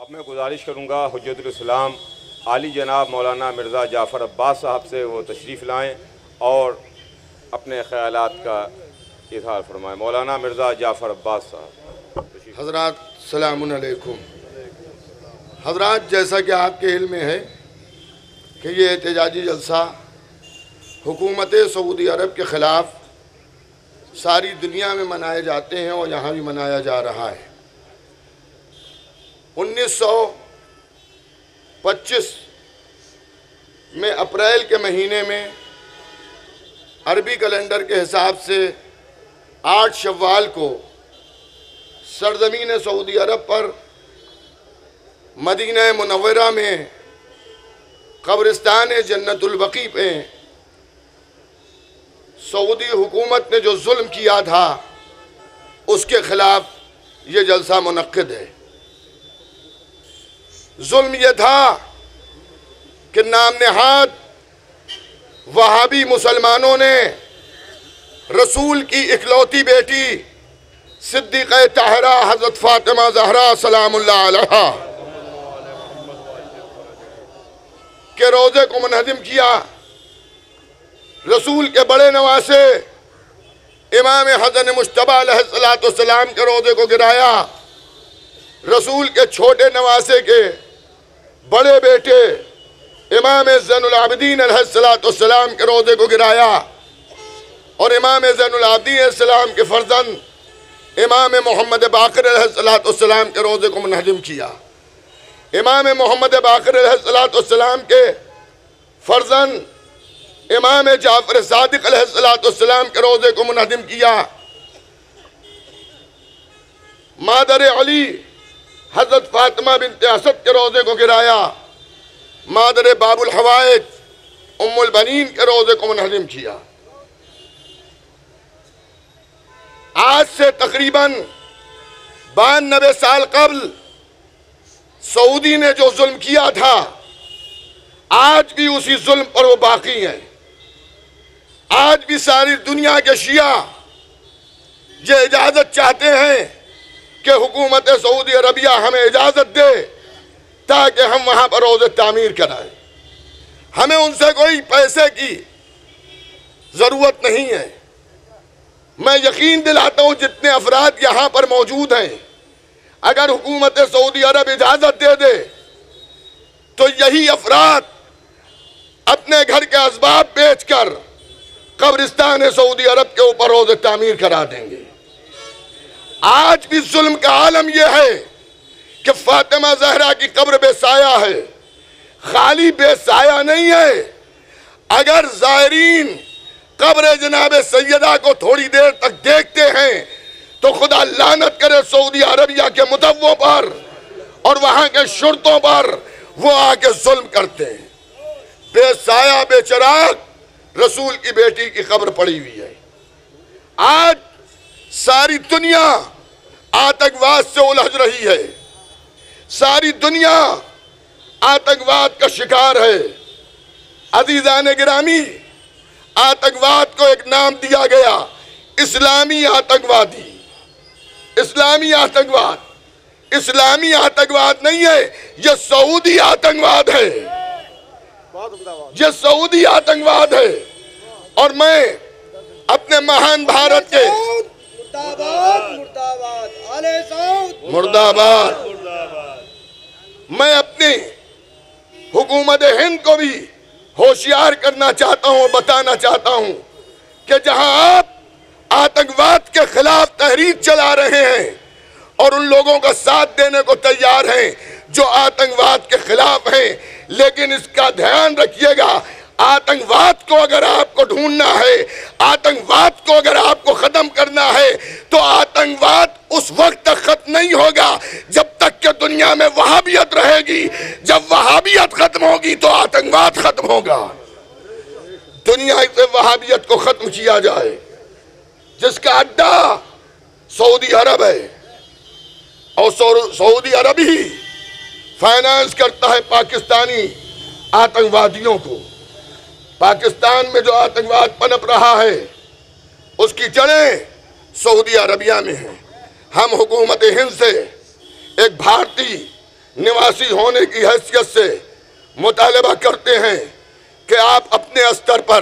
मैं गुजारिश करूँगा हुज्जतुल इस्लाम आली जनाब मौलाना मिर्ज़ा जाफ़र अब्बास साहब से वो तशरीफ़ लाएँ और अपने ख़यालात का इज़हार फरमाएँ। मौलाना मिर्ज़ा जाफ़र अब्बास साहब। हज़रात सलामुन अलैकुम। हज़रात, जैसा कि आपके इल्म में है कि ये एहतजाजी जलसा हुकूमत सऊदी अरब के ख़िलाफ़ सारी दुनिया में मनाए जाते हैं और यहाँ भी मनाया जा रहा है। 1925 में अप्रैल के महीने में अरबी कैलेंडर के हिसाब से 8 शव्वाल को सरज़मीन सऊदी अरब पर मदीना मुनव्वरा में कब्रिस्तान जन्नतुल बकी पे सऊदी हुकूमत ने जो जुल्म किया था उसके ख़िलाफ़ ये जलसा मुनक्किद है। जुल्म ये था कि नाम नहाद वहाबी मुसलमानों ने रसूल की इकलौती बेटी सिद्दीक़ा ताहरा हज़रत फ़ातिमा ज़हरा सलामुल्लाह अलैहा के रोज़े को मुनहदिम किया। रसूल के बड़े नवासे इमाम हसन मुश्तबा अलैहिस्सलाम के रोज़े को गिराया। रसूल के छोटे नवासे के बड़े बेटे इमाम ज़ैनुल आबिदीन अलैहिस्सलाम के रोज़े को गिराया और इमाम ज़ैनुल आबिदीन अलैहिस्सलाम के फर्जंद इमाम मोहम्मद बाक़िर अलैहिस्सलाम के रोज़े को मुनहदिम किया। इमाम मोहम्मद बाक़िर अलैहिस्सलाम के फर्जंद इमाम जाफ़र सादिक़ अलैहिस्सलाम के रोज़े को मुनहदिम किया। मादर अली हज़रत फ़ातिमा बिन्त असद के रोज़े को गिराया। मादर बाबुल हवाइज उम्मुल बनीन के रोज़े को मुनहदिम किया। आज से तकरीबन 92 साल कबल सऊदी ने जो जुल्म किया था आज भी उसी जुल्म पर वो बाकी है। आज भी सारी दुनिया के शिया ये इजाज़त चाहते हैं कि हुकूमत सऊदी अरबिया हमें इजाज़त दे ताकि हम वहाँ पर रोज़े तामीर कराएं। हमें उनसे कोई पैसे की ज़रूरत नहीं है। मैं यकीन दिलाता हूँ जितने अफराद यहाँ पर मौजूद हैं, अगर हुकूमत सऊदी अरब इजाज़त दे दे तो यही अफराद अपने घर के असबाब बेचकर कब्रिस्तान सऊदी अरब के ऊपर रोज़े तामीर करा देंगे। आज भी जुल्म का आलम यह है कि फातिमा ज़हरा की कब्र बेसाया है। खाली बेसाया नहीं है, अगर ज़ायरीन कब्र जनाब सैयदा को थोड़ी देर तक देखते हैं तो खुदा लानत करे सऊदी अरबिया के मुतव्वों पर और वहाँ के शुरतों पर, वो आके जुल्म करते हैं। बेसाया बेचराग रसूल की बेटी की कब्र पड़ी हुई है। आज सारी दुनिया आतंकवाद से उलझ रही है। सारी दुनिया आतंकवाद का शिकार है। अजीज़ान गिरामी, आतंकवाद को एक नाम दिया गया, इस्लामी आतंकवादी। इस्लामी आतंकवाद इस्लामी आतंकवाद नहीं है, यह सऊदी आतंकवाद है। यह सऊदी आतंकवाद है। और मैं अपने महान भारत के मुर्दाबाद मैं अपनी हुकूमत हिंद को भी होशियार करना चाहता हूँ, बताना चाहता हूँ कि जहाँ आप आतंकवाद के खिलाफ तहरीक चला रहे हैं और उन लोगों का साथ देने को तैयार हैं जो आतंकवाद के खिलाफ हैं, लेकिन इसका ध्यान रखिएगा, आतंकवाद को अगर आपको ढूंढना है, आतंकवाद को अगर आपको खत्म करना है तो आतंकवाद उस वक्त तक खत्म नहीं होगा जब तक कि दुनिया में वहाबियत रहेगी। जब वहाबियत खत्म होगी तो आतंकवाद खत्म होगा। दुनिया से वहाबियत को खत्म किया जाए, जिसका अड्डा सऊदी अरब है और सऊदी अरब ही फाइनेंस करता है पाकिस्तानी आतंकवादियों को। पाकिस्तान में जो आतंकवाद पनप रहा है उसकी जड़ें सऊदी अरबिया में हैं। हम हुकूमत हिंद से एक भारतीय निवासी होने की हैसियत से मुतालबा करते हैं कि आप अपने स्तर पर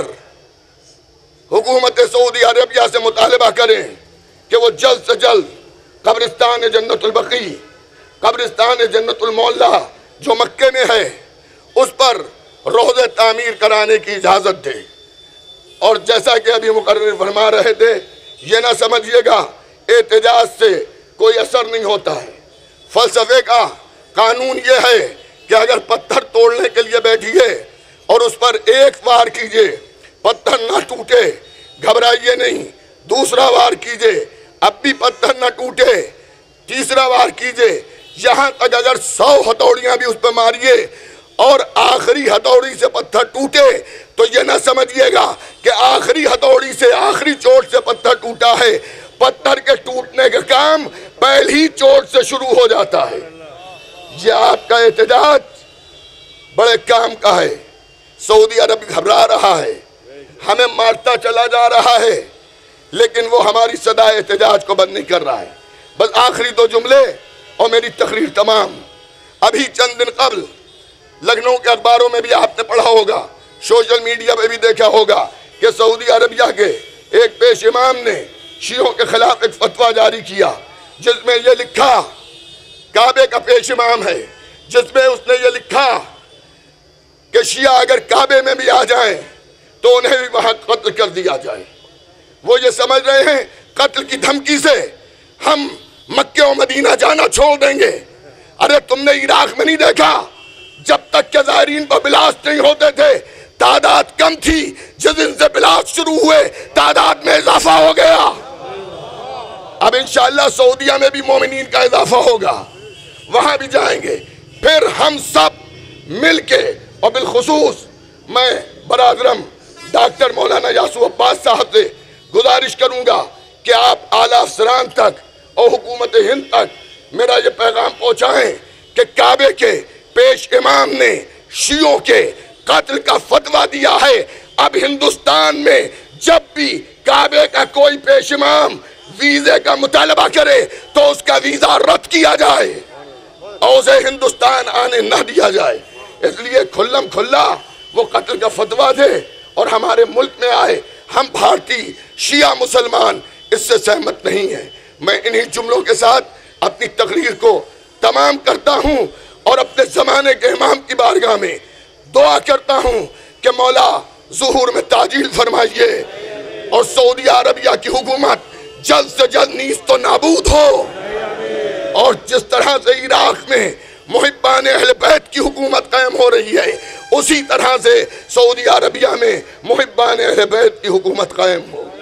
हुकूमत सऊदी अरबिया से मुतालबा करें कि वो जल्द से जल्द कब्रिस्तान जन्नतुल बकी, कब्रिस्तान जन्नतुल मौला जो मक्के में है, उस पर रोज़े तामीर कराने की इजाज़त दे। और जैसा कि अभी मुकर्रिर फरमा रहे थे, ये ना समझिएगा एहतजाज से कोई असर नहीं होता है। फ़लसफ़े का कानून ये है कि अगर पत्थर तोड़ने के लिए बैठिए और उस पर एक वार कीजिए, पत्थर ना टूटे, घबराइए नहीं, दूसरा वार कीजिए, अब भी पत्थर ना टूटे, तीसरा वार कीजिए, यहाँ तक अगर 100 हथौड़ियाँ भी उस पर मारिए और आखिरी हथौड़ी से पत्थर टूटे तो ये ना समझिएगा कि आखिरी हथौड़ी से, आखिरी चोट से पत्थर टूटा है। पत्थर के टूटने का काम पहली चोट से शुरू हो जाता है। ये आपका एहतजाज बड़े काम का है। सऊदी अरब घबरा रहा है, हमें मारता चला जा रहा है, लेकिन वो हमारी सदा एहतजाज को बंद नहीं कर रहा है। बस आखिरी 2 जुमले और मेरी तकरीर तमाम। अभी चंद दिन कबल लखनऊ के अखबारों में भी आपने पढ़ा होगा, सोशल मीडिया पे भी देखा होगा कि सऊदी अरबिया के एक पेश इमाम ने शियों के खिलाफ एक फतवा जारी किया, जिसमें यह लिखा, काबे का पेश इमाम है, जिसमें उसने ये लिखा कि शिया अगर काबे में भी आ जाएं तो उन्हें भी वहां कत्ल कर दिया जाए। वो ये समझ रहे हैं कत्ल की धमकी से हम मक्के और मदीना जाना छोड़ देंगे। अरे तुमने इराक में नहीं देखा, जब तक के ज़ायरीन पर ब्लास्ट नहीं होते थे तादाद कम थी, जिस दिन से ब्लास्ट शुरू हुए तादाद में इजाफा हो गया। अब इंशाअल्लाह सऊदिया में भी मोमिनीन का इजाफा होगा, वहां भी जाएंगे। फिर हम सब मिलके, और बिलखुसूस मैं बरादरम डॉक्टर मौलाना यासूफ अब्बास साहब से गुजारिश करूंगा कि आप आला अफसरान तक और हुकूमत हिंद तक मेरा ये पैगाम पहुंचाएं कि काबे के पेश इमाम ने शियों के कत्ल का फतवा दिया है। अब हिंदुस्तान में जब भी काबे का कोई पेश इमाम वीजे का मुतालबा करे तो उसका वीजा रद्द किया जाए और उसे हिंदुस्तान आने न दिया जाए। इसलिए खुल्लम खुल्ला वो कत्ल का फतवा दे और हमारे मुल्क में आए। हम भारतीय शिया मुसलमान इससे सहमत नहीं है। मैं इन्हीं जुमलों के साथ अपनी तकरीर को तमाम करता हूं और अपने ज़माने के इमाम की बारगाह में दुआ करता हूं कि मौला ज़ुहूर में ताजील फरमाइए और सऊदी अरबिया की हुकूमत जल्द से जल्द नीस्त तो नाबूद हो। और जिस तरह से इराक में मुहिब्बान अहले बैत की हुकूमत कायम हो रही है, उसी तरह से सऊदी अरबिया में मुहिब्बान अहले बैत की हुकूमत कायम हो।